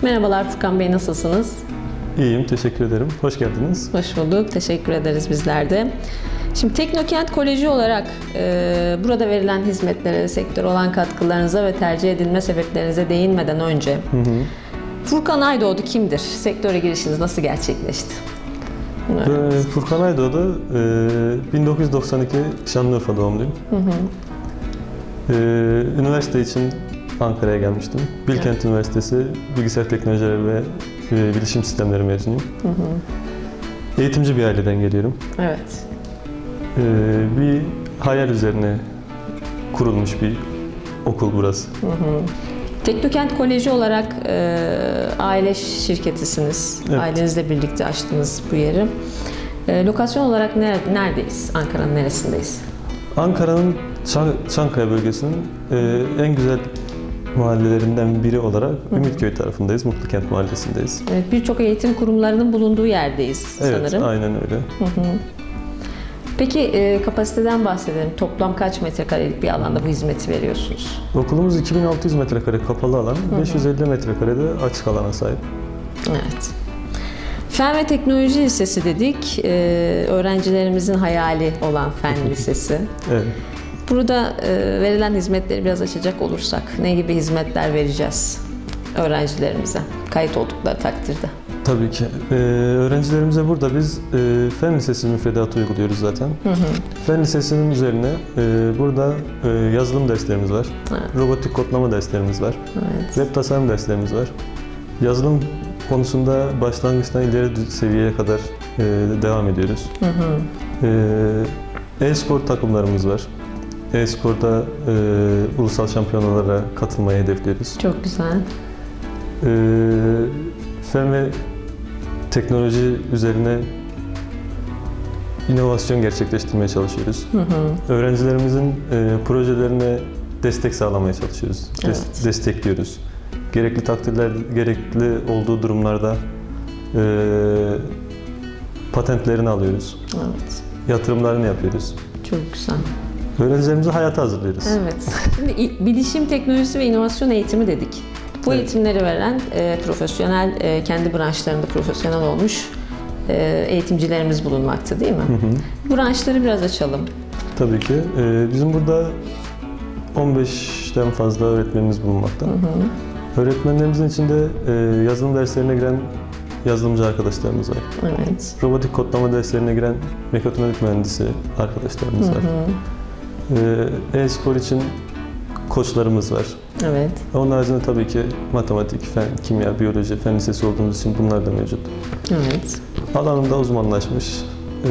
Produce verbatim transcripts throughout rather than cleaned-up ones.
Merhabalar Furkan Bey, nasılsınız? İyiyim, teşekkür ederim. Hoş geldiniz. Hoş bulduk, teşekkür ederiz bizler de. Şimdi Teknokent Koleji olarak e, burada verilen hizmetlere, sektöre olan katkılarınıza ve tercih edilme sebeplerinize değinmeden önce hı hı. Furkan Aydoğdu kimdir? Sektöre girişiniz nasıl gerçekleşti? Evet. Furkan Aydoğdu, e, bin dokuz yüz doksan iki Şanlıurfa doğumluyum. Hı hı. E, üniversite için Ankara'ya gelmiştim. Bilkent evet. Üniversitesi Bilgisayar Teknolojileri ve e, Bilişim Sistemleri mezunuyum. Hı hı. Eğitimci bir aileden geliyorum. Evet. E, bir hayal üzerine kurulmuş bir okul burası. Hı hı. Teknokent Koleji olarak e, aile şirketisiniz. Evet. Ailenizle birlikte açtınız bu yeri. E, lokasyon olarak nerede, neredeyiz? Ankara'nın neresindeyiz? Ankara'nın Çan Çankaya bölgesinin e, en güzel mahallelerinden biri olarak Hı-hı. Ümitköy tarafındayız. Mutlukent Mahallesi'ndeyiz. Evet, birçok eğitim kurumlarının bulunduğu yerdeyiz evet, sanırım. Evet, aynen öyle. Hı-hı. Peki e, kapasiteden bahsedelim. Toplam kaç metrekarelik bir alanda bu hizmeti veriyorsunuz? Okulumuz iki bin altı yüz metrekare kapalı alan, Hı-hı. beş yüz elli metrekarede açık alana sahip. Evet. Fen ve Teknoloji Lisesi dedik. E, öğrencilerimizin hayali olan Fen Lisesi. Evet. Burada e, verilen hizmetleri biraz açacak olursak ne gibi hizmetler vereceğiz öğrencilerimize kayıt oldukları takdirde? Tabii ki. Ee, öğrencilerimize burada biz e, Fen Lisesi müfredatı uyguluyoruz zaten. Hı hı. Fen Lisesi'nin üzerine e, burada e, yazılım derslerimiz var. Evet. Robotik kodlama derslerimiz var. Evet. Web tasarım derslerimiz var. Yazılım konusunda başlangıçtan ileri seviyeye kadar e, devam ediyoruz. Hı hı. E, E-spor takımlarımız var. E-spor'da e, ulusal şampiyonalara katılmayı hedefliyoruz. Çok güzel. E, Fen ve teknoloji üzerine inovasyon gerçekleştirmeye çalışıyoruz. Hı hı. Öğrencilerimizin e, projelerine destek sağlamaya çalışıyoruz. Evet. Des destekliyoruz. Gerekli takdirler, gerekli olduğu durumlarda e, patentlerini alıyoruz. Evet. Yatırımlarını yapıyoruz. Çok güzel. Öğrencilerimizi hayata hazırlıyoruz. Evet. Şimdi bilişim, teknolojisi ve inovasyon eğitimi dedik. Bu evet. eğitimleri veren e, profesyonel, e, kendi branşlarında profesyonel olmuş e, eğitimcilerimiz bulunmakta değil mi? Hı hı. Branşları biraz açalım. Tabii ki. E, bizim burada on beşten fazla öğretmenimiz bulunmakta. Hı hı. Öğretmenlerimizin içinde e, yazılım derslerine giren yazılımcı arkadaşlarımız var. Evet. Robotik kodlama derslerine giren mekatronik mühendisi arkadaşlarımız hı hı. var. E-spor için koçlarımız var. Evet. Onun haricinde tabii ki matematik, fen, kimya, biyoloji, fen lisesi olduğumuz için bunlar da mevcut. Evet. Alanında uzmanlaşmış, e,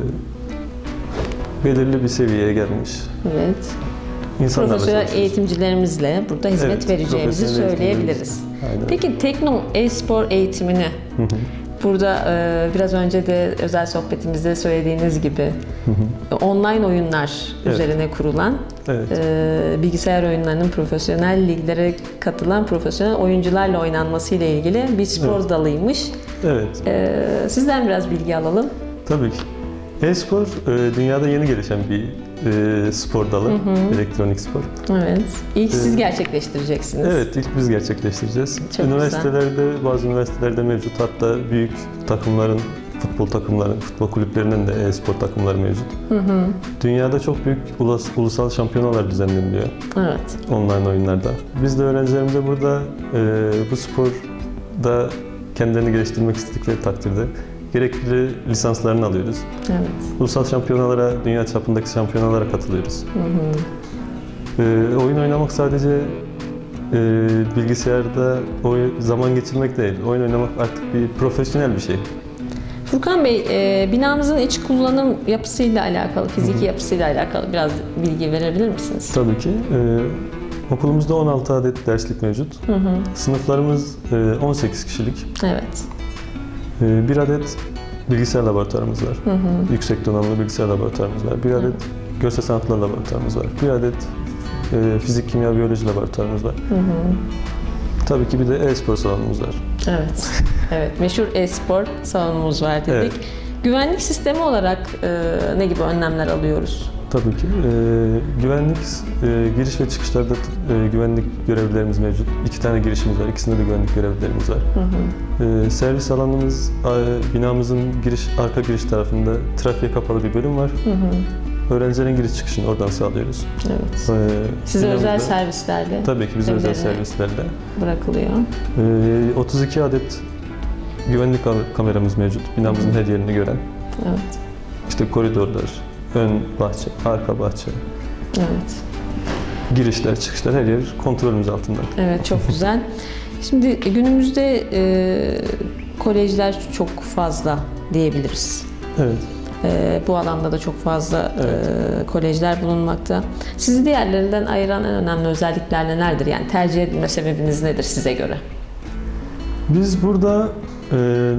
belirli bir seviyeye gelmiş. Evet. İnsanlarla profesyonel eğitimcilerimizle burada hizmet evet, vereceğimizi söyleyebiliriz. Peki Tekno e-spor eğitimini hı hı. burada e, biraz önce de özel sohbetimizde söylediğiniz gibi hı hı. online oyunlar evet. üzerine kurulan evet. e, bilgisayar oyunlarının profesyonel liglere katılan profesyonel oyuncularla oynanması ile ilgili bir spor evet. dalıymış. Evet. E, sizden biraz bilgi alalım. Tabii ki. E-spor e, dünyada yeni gelişen bir e, spor dalı, hı hı. elektronik spor. Evet. İlk ee, siz gerçekleştireceksiniz. Evet, ilk biz gerçekleştireceğiz. Çok Üniversitelerde, güzel. bazı üniversitelerde mevcut. Hatta büyük takımların, futbol takımları, futbol kulüplerinin de e-spor takımları mevcut. Hı hı. Dünyada çok büyük ulus, ulusal şampiyonalar düzenleniliyor. Evet. Online oyunlarda. Biz de öğrencilerimize burada e, bu sporda kendilerini geliştirmek istedikleri takdirde gerekli lisanslarını alıyoruz. Evet. Ulusal şampiyonalara, dünya çapındaki şampiyonalara katılıyoruz. Hı hı. Ee, oyun oynamak sadece e, bilgisayarda oyun, zaman geçirmek değil. Oyun oynamak artık bir profesyonel bir şey. Furkan Bey, e, binamızın iç kullanım yapısıyla alakalı, fiziki hı hı. yapısıyla alakalı biraz bilgi verebilir misiniz? Tabii ki. Ee, okulumuzda on altı adet derslik mevcut. Hı hı. Sınıflarımız e, on sekiz kişilik. Evet. Bir adet bilgisayar laboratuvarımız var. Hı hı. Yüksek donanımlı bilgisayar laboratuvarımız var. Bir adet hı. görsel sanatlar laboratuvarımız var. Bir adet e, fizik, kimya, biyoloji laboratuvarımız var. Hı hı. Tabii ki bir de e-spor salonumuz var. Evet. Evet, meşhur e-spor salonumuz var dedik. Evet. Güvenlik sistemi olarak e, ne gibi önlemler alıyoruz? Tabii ki. Ee, güvenlik, e, giriş ve çıkışlarda e, güvenlik görevlilerimiz mevcut. İki tane girişimiz var, ikisinde de güvenlik görevlilerimiz var. Hı hı. Ee, servis alanımız, e, binamızın giriş, arka giriş tarafında trafiğe kapalı bir bölüm var. Hı hı. Öğrencilerin giriş çıkışını oradan sağlıyoruz. Evet. Ee, Size özel servislerle? Tabii ki bize özel servislerle. Bırakılıyor. Ee, otuz iki adet güvenlik kameramız mevcut, binamızın her yerini gören. Evet. İşte koridorlar, ön bahçe, arka bahçe. Evet. Girişler, çıkışlar her yer kontrolümüz altında. Evet, çok güzel. Şimdi günümüzde e, kolejler çok fazla diyebiliriz. Evet. E, bu alanda da çok fazla evet. e, kolejler bulunmakta. Sizi diğerlerinden ayıran en önemli özellikler nelerdir? Yani tercih edilme sebebiniz nedir size göre? Biz burada e,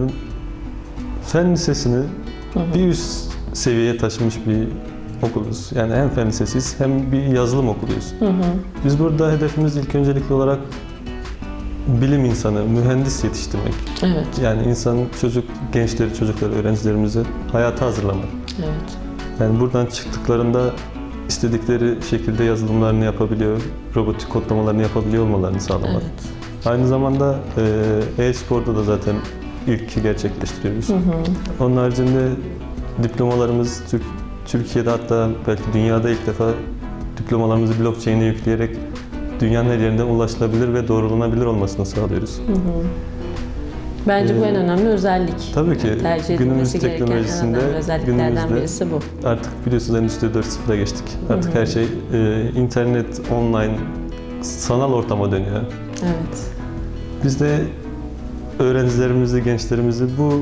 fen lisesini hı hı. bir üst seviyeye taşımış bir okuluz. Yani hem fen lisesiyiz hem bir yazılım okuluyuz. Hı hı. Biz burada hedefimiz ilk öncelikli olarak bilim insanı, mühendis yetiştirmek. Evet. Yani insan, çocuk, gençleri, çocukları, öğrencilerimizi hayata hazırlamak. Evet. Yani buradan çıktıklarında istedikleri şekilde yazılımlarını yapabiliyor, robotik kodlamalarını yapabiliyor olmalarını sağlamak. Evet. Aynı zamanda e-sporda da zaten ilki gerçekleştiriyoruz. Hı hı. Onun haricinde diplomalarımız Türk, Türkiye'de hatta belki dünyada ilk defa diplomalarımızı blockchain'e yükleyerek dünyanın her yerinden ulaşılabilir ve doğrulanabilir olmasını sağlıyoruz. Hı hı. Bence ee, bu en önemli özellik. Tabii ki tercih günümüz edilmesi gereken en önemli özelliklerden birisi bu. Artık biliyorsunuz Endüstri dört nokta sıfıra geçtik. Artık hı hı. her şey e, internet, online, sanal ortama dönüyor. Evet. Biz de öğrencilerimizi, gençlerimizi bu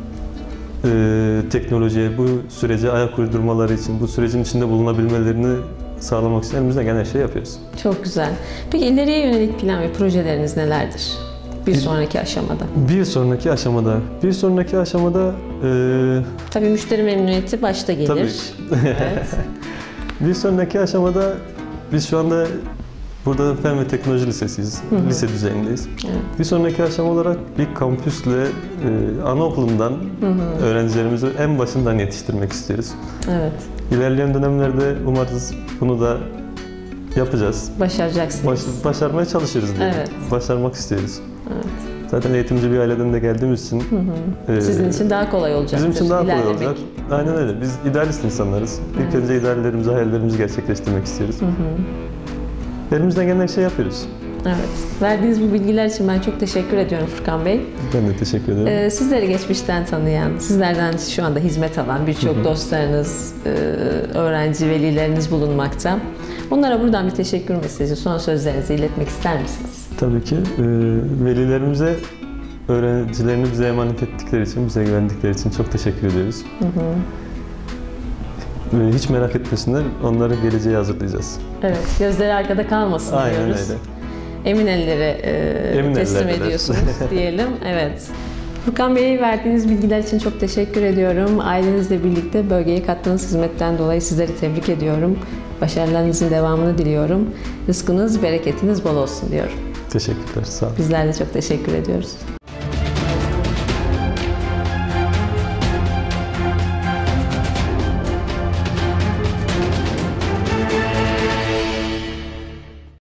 e, teknolojiye, bu sürece ayak uydurmaları için, bu sürecin içinde bulunabilmelerini sağlamak için elimizden gelen her şeyi yapıyoruz. Çok güzel. Peki ileriye yönelik plan ve projeleriniz nelerdir? Bir sonraki aşamada. Bir sonraki aşamada. Bir sonraki aşamada... E, tabii müşteri memnuniyeti başta gelir. Tabii. Evet. Bir sonraki aşamada biz şu anda burada Fen ve Teknoloji Lisesiyiz. Hı hı. Lise düzeyindeyiz. Evet. Bir sonraki aşama olarak bir kampüsle e, anaokulundan hı hı. öğrencilerimizi en başından yetiştirmek istiyoruz. Evet. İlerleyen dönemlerde umarız bunu da yapacağız. Başaracaksınız. Baş, başarmaya çalışırız diye. Evet. Başarmak istiyoruz. Evet. Zaten eğitimci bir aileden de geldiğimiz için... Hı hı. E, Sizin için daha kolay olacaktır. Bizim için daha kolay İlerlemek. olacak. Aynen öyle. Biz idealist insanlarız. Evet. İlk önce ideallerimizi, hayallerimizi gerçekleştirmek istiyoruz. Hı hı. Elimizden gelen her şeyi yapıyoruz. Evet. Verdiğiniz bu bilgiler için ben çok teşekkür ediyorum Furkan Bey. Ben de teşekkür ederim. Ee, sizleri geçmişten tanıyan, sizlerden şu anda hizmet alan birçok dostlarınız, e, öğrenci, velileriniz bulunmakta. Onlara buradan bir teşekkür mesajı, son sözlerinizi iletmek ister misiniz? Tabii ki. E, velilerimize, öğrencilerini bize emanet ettikleri için, bize güvendikleri için çok teşekkür ediyoruz. Hı hı. Hiç merak etmesinler, onları geleceğe hazırlayacağız. Evet, gözleri arkada kalmasın Aynen diyoruz. Öyle. Emin ellere e, Emin teslim ellerde ediyorsunuz diyelim. Evet. Furkan Bey'e verdiğiniz bilgiler için çok teşekkür ediyorum. Ailenizle birlikte bölgeye kattığınız hizmetten dolayı sizleri tebrik ediyorum. Başarılarınızın devamını diliyorum. Rızkınız, bereketiniz bol olsun diyorum. Teşekkürler, sağ olun. Bizler de çok teşekkür ediyoruz.